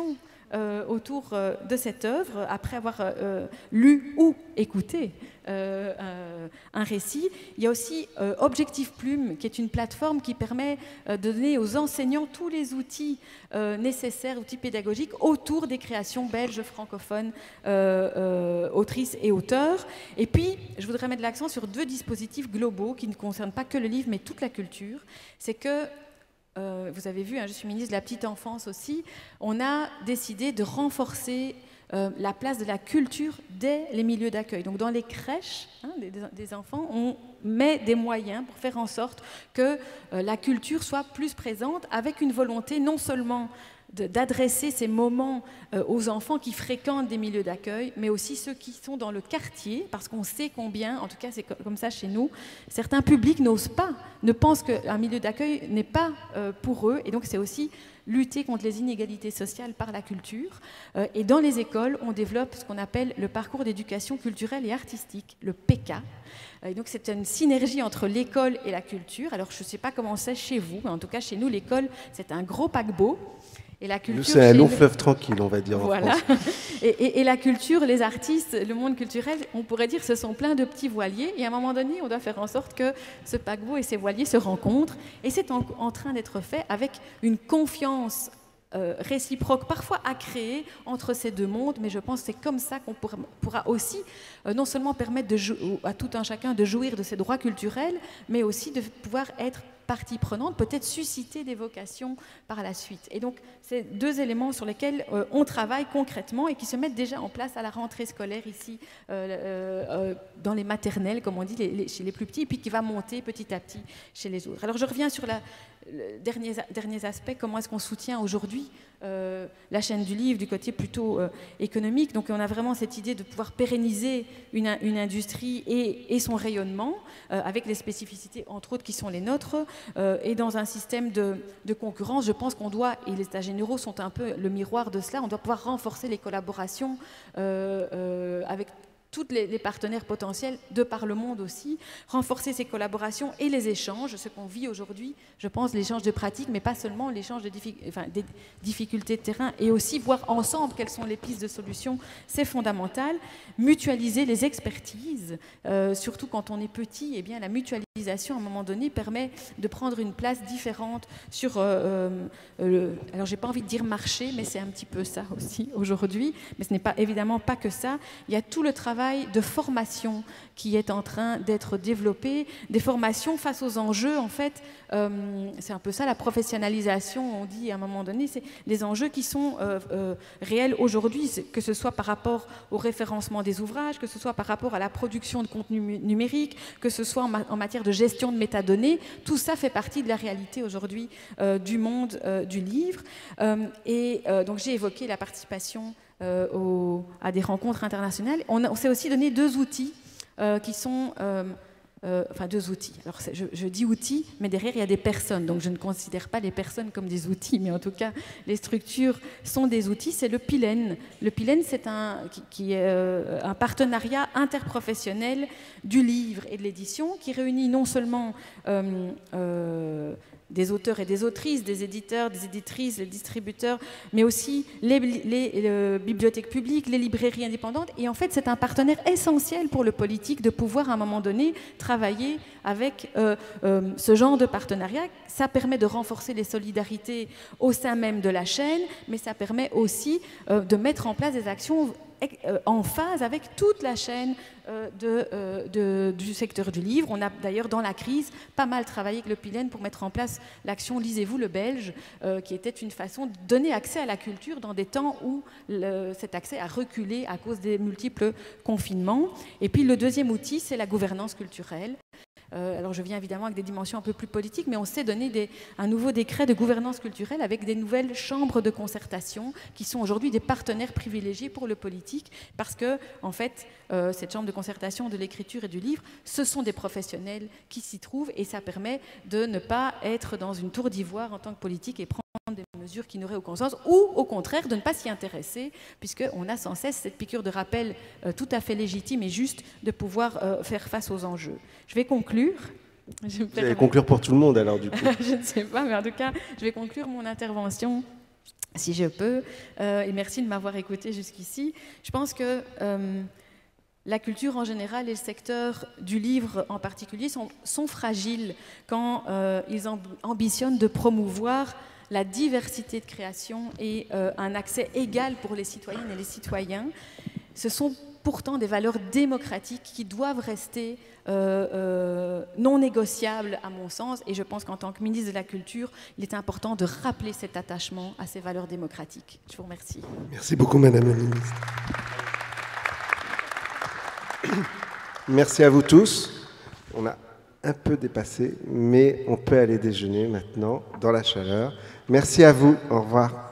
euh, autour euh, de cette œuvre, après avoir euh, lu ou écouté euh, euh, un récit. Il y a aussi euh, Objectif Plume, qui est une plateforme qui permet euh, de donner aux enseignants tous les outils euh, nécessaires, outils pédagogiques, autour des créations belges, francophones, euh, euh, autrices et auteurs. Et puis, je voudrais mettre l'accent sur deux dispositifs globaux qui ne concernent pas que le livre, mais toute la culture. C'est que Euh, vous avez vu, hein, je suis ministre de la petite enfance aussi, on a décidé de renforcer euh, la place de la culture dès les milieux d'accueil. Donc dans les crèches hein, des, des enfants, on met des moyens pour faire en sorte que euh, la culture soit plus présente, avec une volonté non seulement d'adresser ces moments euh, aux enfants qui fréquentent des milieux d'accueil, mais aussi ceux qui sont dans le quartier, parce qu'on sait combien, en tout cas c'est comme ça chez nous, certains publics n'osent pas, ne pensent qu'un milieu d'accueil n'est pas euh, pour eux, et donc c'est aussi lutter contre les inégalités sociales par la culture. Euh, et dans les écoles, on développe ce qu'on appelle le parcours d'éducation culturelle et artistique, le P K. Et donc c'est une synergie entre l'école et la culture. Alors je ne sais pas comment c'est chez vous, mais en tout cas chez nous, l'école, c'est un gros paquebot. Et la culture, c'est un long fleuve tranquille, on va dire. Voilà. En France. Et, et, et la culture, les artistes, le monde culturel, on pourrait dire, ce sont plein de petits voiliers. Et à un moment donné, on doit faire en sorte que ce paquebot et ces voiliers se rencontrent. Et c'est en, en train d'être fait avec une confiance euh, réciproque, parfois à créer entre ces deux mondes. Mais je pense que c'est comme ça qu'on pourra, pourra aussi euh, non seulement permettre de à tout un chacun de jouir de ses droits culturels, mais aussi de pouvoir être partie prenante, peut-être susciter des vocations par la suite. Et donc, c'est deux éléments sur lesquels euh, on travaille concrètement et qui se mettent déjà en place à la rentrée scolaire ici, euh, euh, dans les maternelles, comme on dit, les, les, chez les plus petits, et puis qui va monter petit à petit chez les autres. Alors, je reviens sur la, le dernier, dernier aspect, comment est-ce qu'on soutient aujourd'hui euh, la chaîne du livre du côté plutôt euh, économique. Donc, on a vraiment cette idée de pouvoir pérenniser une, une industrie et, et son rayonnement, euh, avec les spécificités, entre autres, qui sont les nôtres. Euh, et dans un système de, de concurrence, je pense qu'on doit, et les états généraux sont un peu le miroir de cela, on doit pouvoir renforcer les collaborations euh, euh, avec tous les, les partenaires potentiels de par le monde aussi, renforcer ces collaborations et les échanges, ce qu'on vit aujourd'hui, je pense, l'échange de pratiques, mais pas seulement l'échange de diffi enfin, des difficultés de terrain, et aussi voir ensemble quelles sont les pistes de solutions, c'est fondamental. Mutualiser les expertises, euh, surtout quand on est petit, eh bien, la mutualisation, à un moment donné, permet de prendre une place différente sur, euh, euh, le, alors j'ai pas envie de dire marché, mais c'est un petit peu ça aussi aujourd'hui, mais ce n'est pas, évidemment pas que ça. Il y a tout le travail de formation qui est en train d'être développé, des formations face aux enjeux, en fait, euh, c'est un peu ça la professionnalisation, on dit à un moment donné, c'est des enjeux qui sont euh, euh, réels aujourd'hui, que ce soit par rapport au référencement des ouvrages, que ce soit par rapport à la production de contenu numérique, que ce soit en, ma en matière de gestion de métadonnées, tout ça fait partie de la réalité aujourd'hui euh, du monde euh, du livre. Euh, et euh, donc j'ai évoqué la participation Euh, au, à des rencontres internationales. On, on s'est aussi donné deux outils euh, qui sont... Euh, euh, enfin, deux outils. Alors, je, je dis outils, mais derrière, il y a des personnes. Donc, je ne considère pas les personnes comme des outils, mais en tout cas, les structures sont des outils. C'est le Pilène. Le Pilène, c'est un, qui, qui est, euh, un partenariat interprofessionnel du livre et de l'édition qui réunit non seulement... Euh, euh, des auteurs et des autrices, des éditeurs, des éditrices, les distributeurs, mais aussi les, les, les bibliothèques publiques, les librairies indépendantes. Et en fait, c'est un partenaire essentiel pour le politique de pouvoir, à un moment donné, travailler avec euh, euh, ce genre de partenariat. Ça permet de renforcer les solidarités au sein même de la chaîne, mais ça permet aussi euh, de mettre en place des actions en phase avec toute la chaîne euh, de, euh, de, du secteur du livre. On a d'ailleurs dans la crise pas mal travaillé avec le Pilène pour mettre en place l'action Lisez-vous le Belge, euh, qui était une façon de donner accès à la culture dans des temps où le, cet accès a reculé à cause des multiples confinements. Et puis le deuxième outil, c'est la gouvernance culturelle. Euh, alors je viens évidemment avec des dimensions un peu plus politiques, mais on s'est donné des, un nouveau décret de gouvernance culturelle avec des nouvelles chambres de concertation qui sont aujourd'hui des partenaires privilégiés pour le politique, parce que en fait, euh, cette chambre de concertation de l'écriture et du livre, ce sont des professionnels qui s'y trouvent, et ça permet de ne pas être dans une tour d'ivoire en tant que politique et prendre des mesures qui n'auraient aucun sens, ou au contraire de ne pas s'y intéresser, puisqu'on a sans cesse cette piqûre de rappel euh, tout à fait légitime et juste de pouvoir euh, faire face aux enjeux. Je vais conclure. Je Vous allez conclure pour tout le monde alors du coup. Je ne sais pas, mais en tout cas, je vais conclure mon intervention si je peux, euh, et merci de m'avoir écouté jusqu'ici. Je pense que euh, la culture en général et le secteur du livre en particulier sont, sont fragiles quand euh, ils amb ambitionnent de promouvoir la diversité de création et euh, un accès égal pour les citoyennes et les citoyens. Ce sont pourtant des valeurs démocratiques qui doivent rester euh, euh, non négociables à mon sens, et je pense qu'en tant que ministre de la Culture, il est important de rappeler cet attachement à ces valeurs démocratiques. Je vous remercie. Merci beaucoup, Madame la Ministre. Merci à vous tous. On a un peu dépassé, mais on peut aller déjeuner maintenant dans la chaleur. Merci à vous. Au revoir.